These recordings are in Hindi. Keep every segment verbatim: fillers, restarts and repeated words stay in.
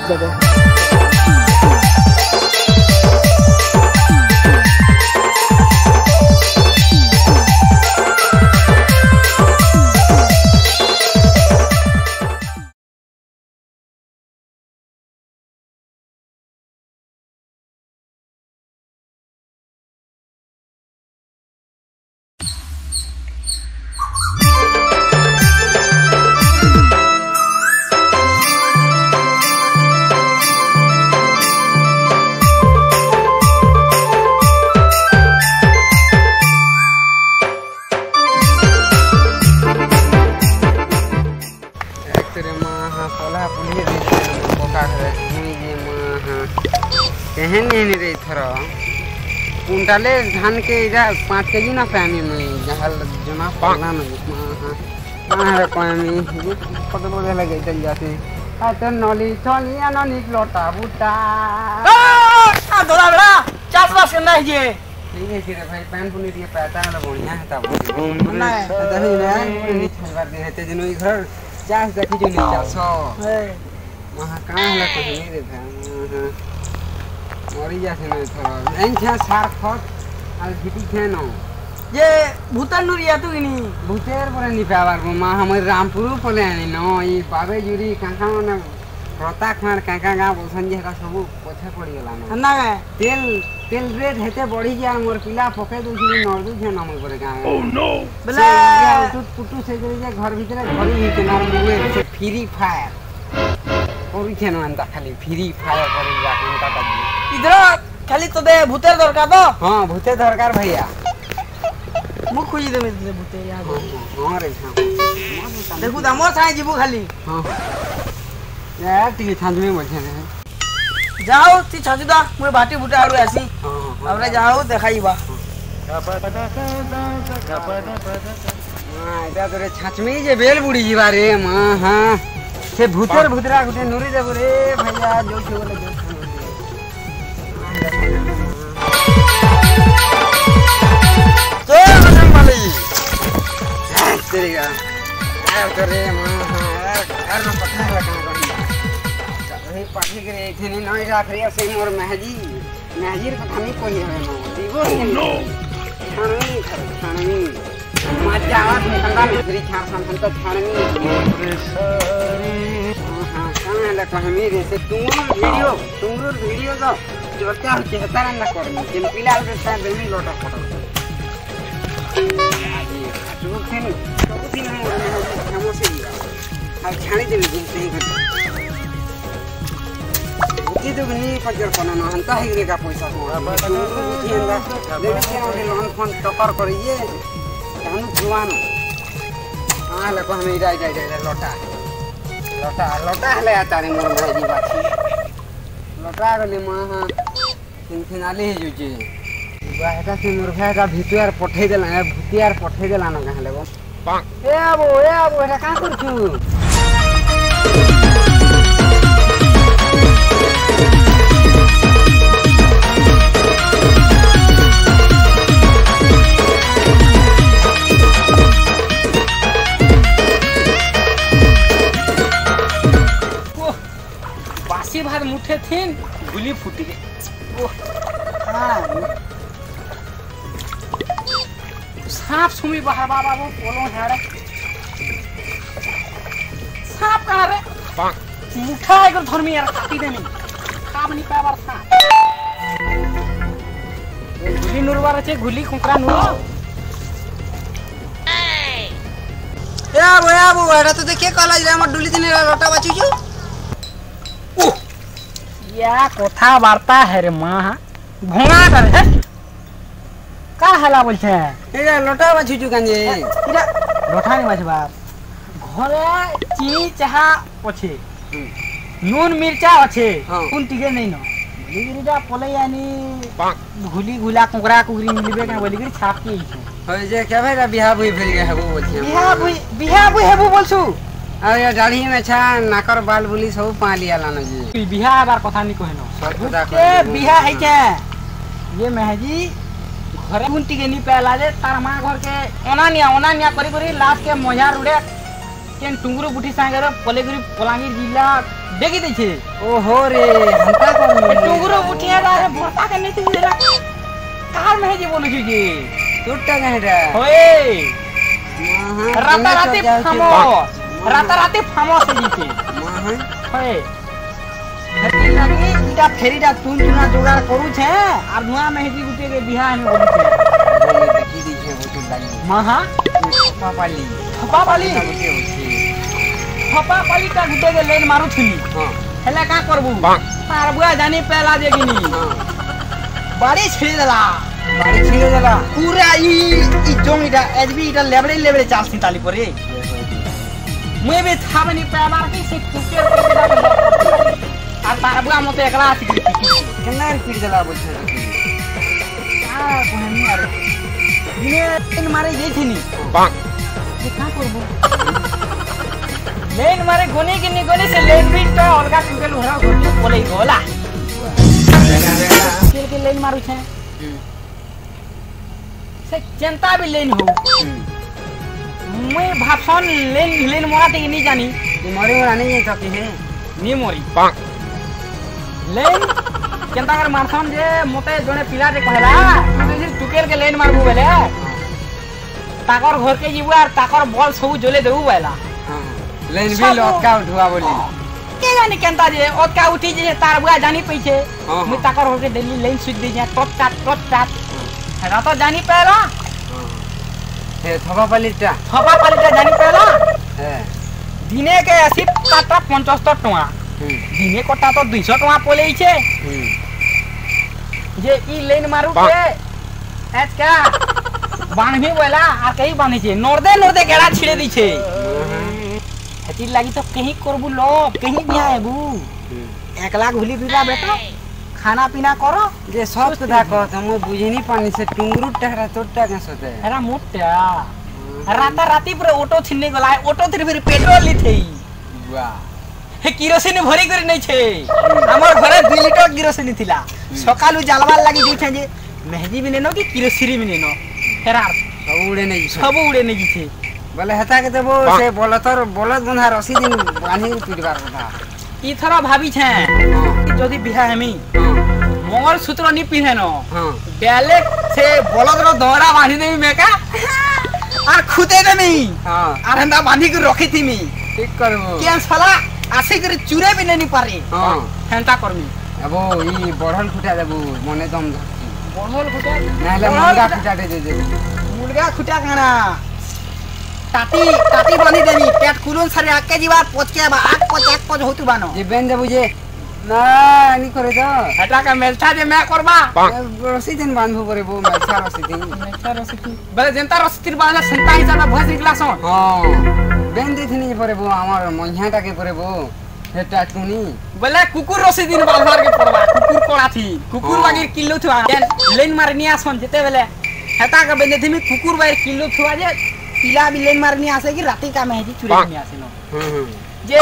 देबे कुंटाले धान के इधर पाँच के जी ना पानी में जहाँ जना पाना में हाँ रे पानी पता पता लगे चल जाते तो नली चलिया ना निकलता बुटा आ दोला बड़ा चार पास करना है ये नहीं है सिर्फ भाई पैन पुनी दिए पैसा ना बढ़िया है तब घूम ना है तो ही ना नहीं छलवा दे है ते जनो घर चास देखी जो नहीं चासो वहाँ कहाँ है तो नहीं देता मरी जासे न थोड़ा एन छा सार खत आ भिटी खेनो ये भूतन नुरिया तू इनी भूतेर पर नि पावर मा हमर रामपुर पले आनी न ई बाबे जुरी काका न रोता खान काका गा बोसन जे का सब पछे पड़ी गेला न ना तेल तेल रेट हेते बढ़ी जा मोर पिला पके दु छी नर दु छ नमक पर गा ओ नो बला टू पुटू से जे घर भीतर घरी ही के नाम मुए से फ्री फायर और खेनो अंता खाली फ्री फायर करी जा कंटा का इधर खाली तो दे भूतेर दरकार तो हां भूते दरकार भैया मु खुजी दे दे भूते यार हां रे हां देखु त मो छाई जीबू खाली हां यार ती छांजमे मछे ने जाओ ती छाजुदा मु बाटी भूटा आडू आसी हां हमरे जाओ देखाइबा हां एटा तोरे छाचमे जे बेल बुड़ी जीवा रे मां हां से भूतेर भूतरा गुटे नुरी देबो रे भैया जो छे बोले जो तो मजम वाली तेरेगा आयो करे मां हां घर में पत्थर लगा गंदा अरे पाठी करे इतनी नई राख रे से मोर महजी महजीर कथा नहीं कोई है नो दीवो नो छाननी छाननी मजा आवत है कंदा में फ्री छान सन तो छाननी हां कहां है लका मेरे से तुम वीडियो तुम वीडियो तो जो क्या होते है तारा ना करनी जिन पिला के साथ बेमी लोटा फोटो जो फिर तो दिन हम से दिया अब छानी दे दिन से कर उती तो नहीं फजर कोना न हंता है रे का पैसा हो जिंदा देखिए हम लोन फोन टकर करिए हम जुआन हां लको हम जाय जाय जाय लोटा लोटा लोटा ले तारे मोर भाई बात लोटा गले मां हां फिनाले हे जुजे बाहेटा से मोर भाईटा भितुआर पठै देला है भुतियार पठै देला न कहां लेबो ए आबो ए आबो एटा का करछु बासी भात मुठे थिन गुली फुटी गई हां सांप सुमी बाहर बाबा वो पोलो झाड़े सांप कहां रे मुठा एक धर्मी यार काटी देनी काम नहीं पावर सांप गुली नुरवार छे गुली कुकरा नुर ए आबो ए आबो एटा तो देखे कॉलेज रे हमर डुली दिन लोटा बाची छु या कथा वार्ता है रे मां घोंगा कर है का हला बोल छे एरा लोटा बाची छु कांजे इरा लोटा नहीं बाछबा घरे चीनी चाहा अछि नून मिर्चा अछि कोन टिके नहीं न लिगिरिटा पलैयानी घुली गुला कुकरा कुकरी मिलबे का बोलिगिरी छाप के छै होय जे के भाई बियाह बुई फेर गे हेबो बोल छे बियाह बुई बियाह बुई हेबो बोलछु अरे दाढ़ी में छा नाकर बाल बुली सब पा लिया लाना जी बियाह बार कथा नहीं कहनो सब पता कर ए बियाह है के ये महजी घरे गुंटी के नी पहला जे तार मां घर के ओनानिया ओनानिया करी करी लास्ट के मोजा रुड़े केन टुंगुरो बुठी सांगेर पलेगुरी पलांगीर जिला देखि दै छे ओहो रे हमका कर टुंगुरो बुठी रे भरता के नहीं देला कार में जे बोलु छी टूटा गहरा होए राता राती फामो राता राती फामो से जीते मां होए हती लागी इटा फेरीटा तुन तुना जोगाड़ करू छे और नुआ मेहदी गुटे के बियाह में बोलु छे ये देखि दी छे बुझु लागी माहा थपा पाली थपा पाली थपा पाली का गुटे के लाइन मारू थली हां हेला का करबू तार बुआ जानी पहला देगिनी हां बाड़ी छिड़ देला बाड़ी छिड़ देला पूरा ई ई जोंग इटा एचबी इटा लेबड़े लेबड़े चाल सिताली पर रे मैं भी था बनी पैमार के से कुकर के देला आ तार बुआ मते एकला आसी की केना छिड़ देला बुझे आ कोहनी अरे दिने इन मारे जे थी नी ये का करबू लेन मारे गोनी की निगोनी से लेन भी तो अलगा कुकर उहरा गोनी बोले गोला के के लेन मारू छे से चिंता भी लेन हो मैं भाषण लेन लेन मोरा ते नहीं जानी मरे मोरा नहीं जाती है नी मोरी लेन केंता कर मारथन जे मोते जने पिला जे कहला तू टुकेल के लेन मारबू बेले ताकर घर के जीबू और ताकर बॉल सब जले देबू बेला हां लेन भी लटका उठवा बोली के जानी केंता जे ओतका उठी जे तार बुआ जानी पइछे मैं ताकर घर के डेली लेन सुज दे जा टट टट टट टट हेरा तो जानी पहला हे थपा पालीटा थपा पालीटा जानी पहला हे दिने के अस्सी काटा पचहत्तर टका दिने कोटा तो दो सौ टका पले छे जे ई लेन मारू के एच का बांधबी बोला आ कहीं बांधे छे नोरदे नोरदे गेड़ा छिड़े दी छे हती लागी तो कहीं करबू लो कहीं बिया हेबू एक लाख भूली बिला बेटा खाना पीना करो जे सब कथा कहत हम बुझनी पानी से टुंगरू टहरा तोटा के सोते हेरा मोटा राता राती पर ऑटो छिन्ने गला ऑटो फिर फिर पेट्रोल ली थई वाह हे किरोसिन भरी करी नै छे हमर घरे दो लीटर किरोसिन थिला सकालु जालवा लागि जो छे जे मेहदी भी नेनो कि किरोसिन भी नेनो हेरा सब उड़े नहीं सब उड़े नहीं छे बोले हता के देबो से बोलतर बोलत बंधा रसी दिन बांधी पिटबार कथा ई थरा भाभी छे जदी बिहा हेमी मंगल सूत्र नि पिहेनो हां डायरेक्ट से बोलत रो दौरा बांधी देमी मेका आ खुदे देमी हां आ हंदा बांधी के रखी थी मी ठीक करबो के साला आसे करे चुरे भी नहीं पारे हां हंता करमी अबो ई बढ़ल खुटा देबो मने दम बढ़ल खुटा नाले मुर्गा खुटा दे दे मुर्गा खुटा खाना टाटी टाटी बांधी देमी पेट कुलुन सारे आके जीवा पोच के बा आक पोच एक पोच होतु बानो जे बेन देबो जे ना नी करे द हटा का मेलछा जे मैं करबा रसी दिन बांधबो करबो मेलछा रसी दिन मेलछा रसी बले जनता रसी तीर बांधला संता हिसाब भस निकला सो हां बेन देथिनी जे परबो हमर मंझाटा के परबो हेटा तुनी बोले कुकुर रसी दिन बांधवार के पड़वा कुकुर कोड़ा थी कुकुर बागी किलो थवा लेन मारनी आसन जते बेले हेता का बेन देथिमी कुकुर बाई किलो थवा जे पिला भी लेन मारनी आसे कि राती का मेहदी चुरी नहीं आसे नो हम्म जे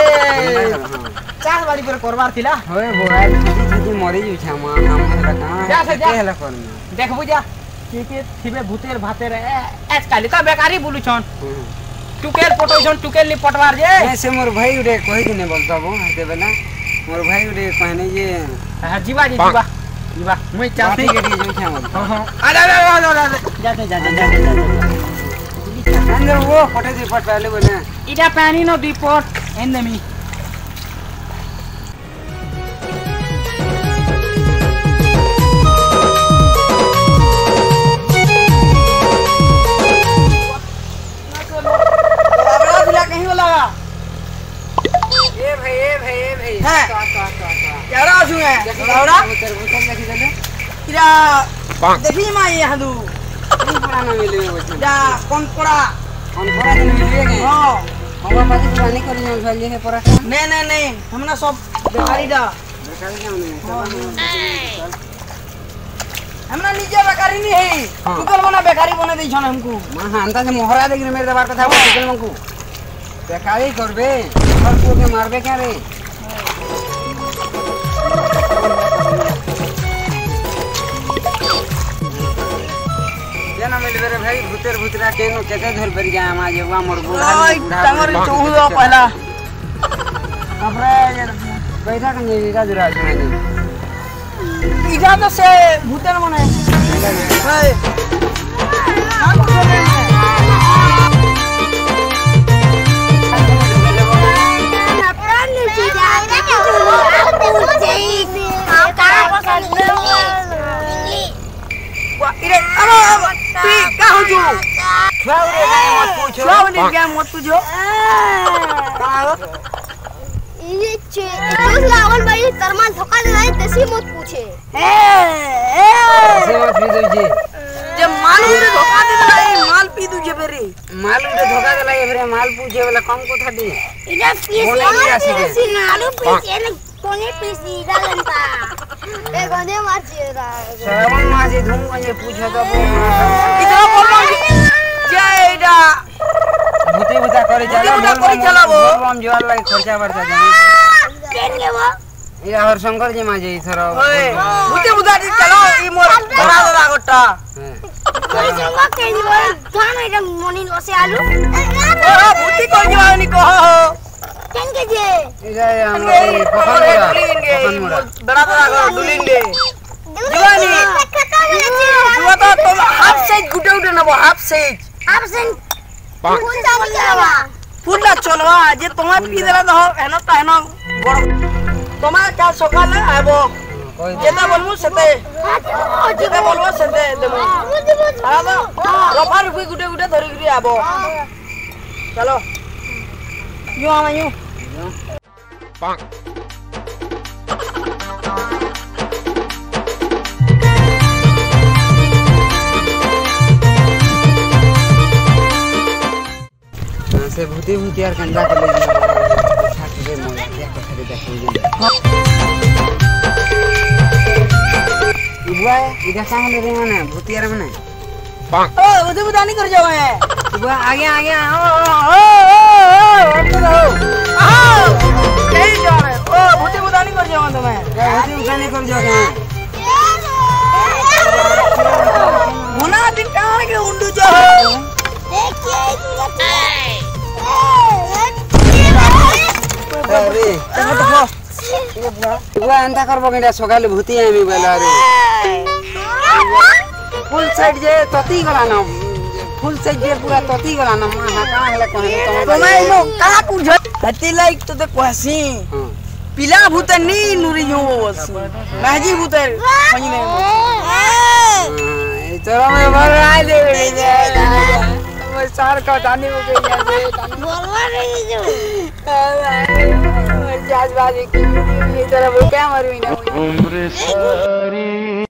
चार बारी पर करवार थिला होय बोरा छजी छजी मरी जु छ मा हम हेला कहां जा से जा हेला कोन देखबु जा के के थिबे भूतेर भातेर एच काली का बेकारी बोलु छन टुकेल पटो छन टुकेल नि पटवार जे ऐसे मोर भाई उडे कहि दिने बोलताबो हेते बेला मोर भाई उडे कहने जे हां जीवा जी जीवा जीवा मैं चाहती के दी जु छ हां हां आ जा जा जा जा जा जा जा अंदर वो पटे दे पट पहले बोले इटा पानी नो दी पट एंदमी बड़ा बिला कहीं वाला ए भाई ए भाई ए भाई है का का का क्या रहा छु है बड़ा उतर उतर देखि दे इरा देखी मा ये हदू कौन पड़ा ना मिले वो जा कौन पड़ा कौन पड़ा दिन मिले गए हां हम पास पानी करी न भले है पड़ा नहीं नहीं नहीं हमना सब बेकारी दा बेकारी ना हमना नीचे बेकारी नहीं है टुकल बना बेकारी बना दै छन हमको मां हांता से मोहरा देख मेरे दबार कथा टुकल मंकू बेकारी करबे हर को के मारबे क्या रे जना मिले बेरे भाई भूतेर भूतरा केनो केते धर पर गया हम आज हुआ मोर बूढ़ा बूढ़ा तंगर चौहुआ पहला हमरे पैसा कने इरा जुरा सुने इजा तो से भूतेर मने हाय हम करे अपरान नीचे जा के पूछ जाई का पसंद इरे अरे पी का हो जो छावरे गए मत पूछो छावरे गए मत पूछो ये चे दोस्त लावल भाई तरमान धोखा दे रहे तसी मत पूछे ए से मत पी दो जी जब मालूम रे धोखा दे रहे माल पी दू जे बेरे मालूम रे धोखा दे लगे फिर माल पूछे वाला कम को था दी इधर पीस पीस नालू पीस ये कोने पीस इधर लंता ए गने मार जेरा श्रावण मासी धूम को पूछो तो इधर बोलो जयडा भूती भूता करे चला बोल करे चला वो हम जोर लगे खर्चा बढ़ता जाने केन के वो ये हर शंकर जी माजे इथर ओए भूती भूता जी चलो ई मोर बड़ा बड़ा गोटा कोई संगा केन वो धान एकदम मोनी लोसे आलू ओ भूती कोन जवानी को हो केन के जे इधर हम पकड़ मुरा बड़ा बड़ा डुलिंगे जवानी जुआ तो तुम हाफ साइज गुटे गुटे न वो हाफ साइज आप सेन फूल चावल जावा फूला चलवा जे तुम्हार पी देला तो हेनो ता हेनो बड़ तुम्हार का सकाल आबो जेता बोलमु सते जेता बोलबो सते देमु आबो रफा रुपी गुटे गुटे धरि गिरी आबो चलो यो आमा यो पाक से भूती भूती यार कंधा कर ले छाट दे मोला क्या कथा दे देखो बुआ इधर सांग ले रे माने भूती यार माने ओ उधर बुदा नहीं कर जाओ है बुआ आगे आगे आओ ओ तो रहो आओ यही जा रहे ओ भूती बुदा नहीं कर जाओ तुम्हें भूती बुदा नहीं कर जाओ मुना दिन कहां के उंडू जो अरे बुआ एंता करबो केडा सकाले भूती आमी बेला रे फुल साइड जे तती गला न फुल साइड जे पूरा तती गला न मा हा का हला कहन तो मैं नो का पूछ हती लाइक तो ते कहसी पिला भूत नी नुरी जो बस महजी भूत खनी ने ए तोरा में भर आए दे मैं सार का दानी हो गई यार बोलवा रही जो जाज बाजी की ये तरह वो क्या मरवी ना